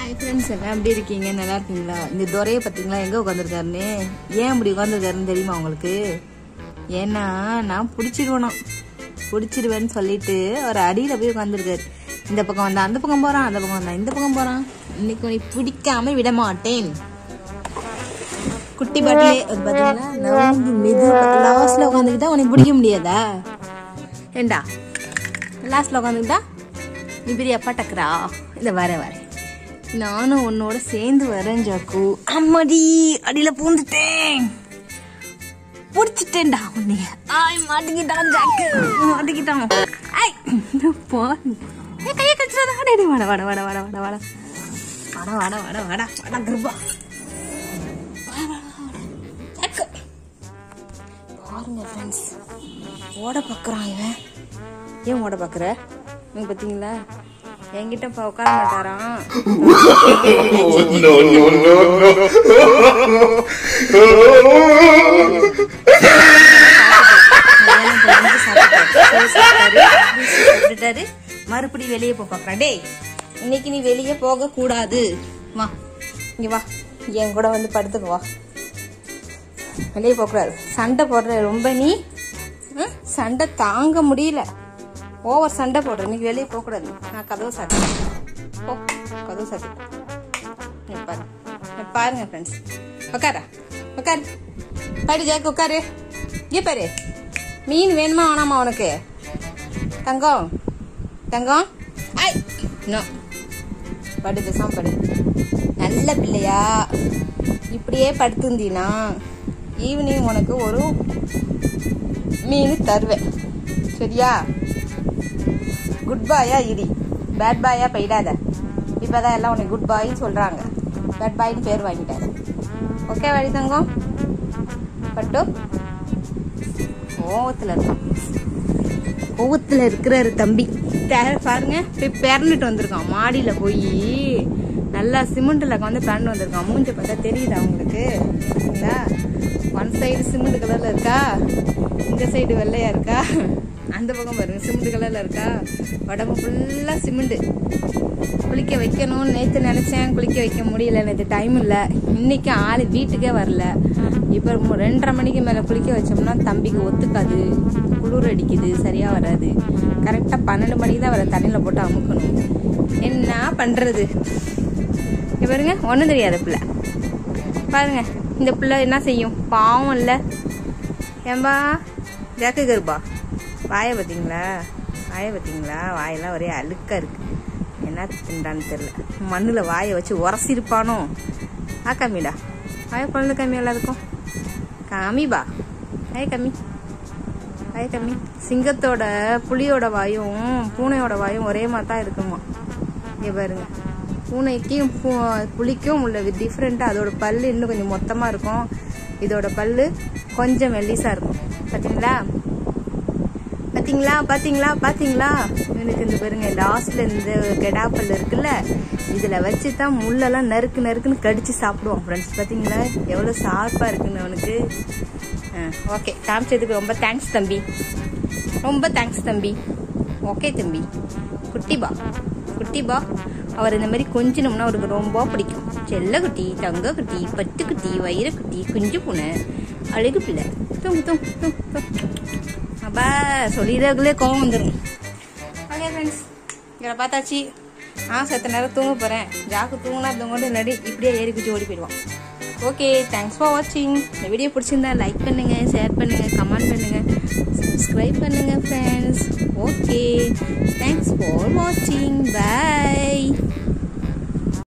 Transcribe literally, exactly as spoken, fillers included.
Hi friends, எல்லாம் எப்படி இருக்கீங்க? நல்லா இருக்கீங்களா? இந்த துரையை பார்த்தீங்களா எங்கே உட்காந்துருக்காருன்னு? ஏன் இப்படி உட்காந்துருக்காருன்னு தெரியுமா உங்களுக்கு? ஏன்னா நான் பிடிச்சிருவேணும் பிடிச்சிருவேன்னு சொல்லிட்டு ஒரு அடியில் போய் உட்காந்துருக்காரு. இந்த பக்கம் வந்தா அந்த பக்கம் போகிறான், அந்த பக்கம் வந்தா இந்த பக்கம் போகிறான். இன்னைக்கு உனக்கு பிடிக்காம விட மாட்டேன். குட்டி பாட்டிலே பார்த்தீங்களா, நான் மெது லாஸ்ட்ல உட்காந்துக்கிட்டா உனக்கு பிடிக்க முடியாதா? ஏண்டா லாஸ்ட்ல உட்காந்துக்கிட்டா நீ பெரிய அப்பா டக்குறா? இல்லை வர வர நானும் உன்னோட சேர்ந்து வரேன் ஜாக்கு. அம்மாடி அடியில பூந்துட்டேன், பிடிச்சிட்டேன்டா உன்னைய. ஆய் மாட்டிக்கிட்டான் ஜாக்கு, மாட்டிக்கிட்டான். ஐய் போன் கையை கச்சிடாத. வாட வாட வாட வாட வாட வாட வாட வாட வாட வாட வாட கிருபா. பாருங்க ஃப்ரெண்ட்ஸ், ஓட பாக்குறான் இவன். ஏன் ஓட பாக்குற? நீங்க பாத்தீங்களா, என்கிட்ட உட்கார மாட்டாராம். மறுபடியும் வெளியே போ பாக்குறான். டேய், இன்னைக்கு நீ வெளியே போக கூடாது. வா இங்க வா, என் கூட வந்து படுத்துக்கு வா. வெளியே போக கூடாது. சண்டை போடுற ரொம்ப, நீ சண்டை தாங்க முடியல. ஓவர் சண்டை போடுற. இன்னைக்கு வெளியே போக கூடாது. நான் கதவு சாத்திட்டேன். போ, கதவு சாத்திட்டேன். பாரு பாருங்க ஃப்ரெண்ட்ஸ். உட்காரா உட்காரு. பாரு ஜாக்கு உட்காரு. இங்கே பாரு, மீன் வேணுமா வேணாமா உனக்கு? தங்கம் தங்கம் ஐ நோ, படு பேசாம படு. நல்ல பிள்ளையா இப்படியே படுத்துருந்தீனா ஈவினிங் உனக்கு ஒரு மீன் தருவேன், சரியா? குட் பாயா இடி, பேட் பாயா போயிடாத. இப்போதான் எல்லாம் உனக்கு குட் பாயின்னு சொல்றாங்க, பேட் பாயின்னு பேர் வாங்கிட்டாத. ஓகே வழி தங்கம். பட்டு கோவத்தில் இருக்கான், கோவத்தில் இருக்கிறாரு தம்பி. பாருங்க, போய் பிறந்துட்டு வந்திருக்கான். மாடியில் போய் நல்லா சிமெண்ட்டில் வந்து பிறந்து வந்திருக்கான். மூஞ்ச பார்த்தா தெரியுதா உங்களுக்கு? ஒன் சைடு சிமெண்ட் கலரில் இருக்கா, இந்த சைடு வெள்ளையா இருக்கா. அந்த பக்கம் பாருங்க சிமெண்ட் கலர்ல இருக்கா. உடம்பு ஃபுல்லா சிமெண்ட். குளிக்க வைக்கணும்னு நேற்று நினைச்சேன், குளிக்க வைக்க முடியல, நேற்று டைம் இல்லை. இன்னைக்கு ஆள் வீட்டுக்கே வரல. இப்போ ரெண்டரை மணிக்கு மேலே குளிக்க வச்சோம்னா தம்பிக்கு ஒத்துக்காது, குளிர் அடிக்குது, சரியா வராது. கரெக்டாக பன்னெண்டு மணிக்கு தான் வர தண்ணியில் போட்டு அமுக்கணும். என்ன பண்றது? பாருங்க, ஒன்றும் தெரியாத பிள்ளை பாருங்க. இந்த பிள்ளை என்ன செய்யும்? பாவம் இல்லை. ஏம்பா ஜாக்கு கருப்பா, வாயை பார்த்தீங்களா? வாயை பார்த்தீங்களா? வாயெல்லாம் ஒரே அழுக்கா இருக்கு. என்ன திண்டான்னு தெரியல. மண்ணில் வாயை வச்சு உரசிருப்பானோ? ஆ கம்மிடா, வாய குழந்தை கம்மி எல்லாத்துக்கும். காமிபா வாய கம்மி, வாய கம்மி. சிங்கத்தோட புலியோட வாயும் பூனையோட வாயும் ஒரே மாதிரி தான் இருக்குமா. இங்கே பாருங்க, பூனைக்கும் புலிக்கும் உள்ள டிஃப்ரெண்ட்டாக அதோட பல்லு இன்னும் கொஞ்சம் மொத்தமாக இருக்கும், இதோட பல்லு கொஞ்சம் மெல்லிஸாக இருக்கும். பார்த்தீங்களா பாத்தீங்களா பாத்தீங்களா பாத்தீங்களா? எனக்கு இந்த பாருங்க, லாஸ்ட்ல இந்த கெடாப்பல் இருக்குல்ல, இதுல வச்சுதான் முள்ளெல்லாம் நறுக்கு நறுக்குன்னு கடிச்சு சாப்பிடுவோம் ஃப்ரெண்ட்ஸ். பாத்தீங்களா எவ்வளவு ஷார்ப்பா இருக்குன்னு அவனுக்கு. ஓகே, காமிச்சதுக்கு ரொம்ப தேங்க்ஸ் தம்பி, ரொம்ப தேங்க்ஸ் தம்பி. ஓகே தம்பி. குட்டிபா குட்டிபா அவர் இந்த மாதிரி கொஞ்சினோம்னா அவருக்கு ரொம்ப பிடிக்கும். செல்ல குட்டி, தங்க குட்டி, பட்டு குட்டி, வயிற குட்டி, குஞ்சு பூனை, அழகு பிள்ளை. தூங்கு தூங்கு தூங்கு. அப்பா சொல்லிடுறதுக்குள்ளே கோவம் வந்துடும். ஓகே ஃப்ரெண்ட்ஸ், இதை பார்த்தாச்சு. ஆ செத்த நேரம் தூங்க போகிறேன். ஜாக்கு தூங்கினா தூங்கிட்டு நடி இப்படியே ஏறி குச்சி ஓடி போயிடுவான். ஓகே, தேங்க்ஸ் ஃபார் வாட்சிங். இந்த வீடியோ பிடிச்சிருந்தா லைக் பண்ணுங்கள், ஷேர் பண்ணுங்கள், கமெண்ட் பண்ணுங்கள், சப்ஸ்கிரைப் பண்ணுங்கள் ஃப்ரெண்ட்ஸ். ஓகே, தேங்க்ஸ் ஃபார் வாட்சிங். பை.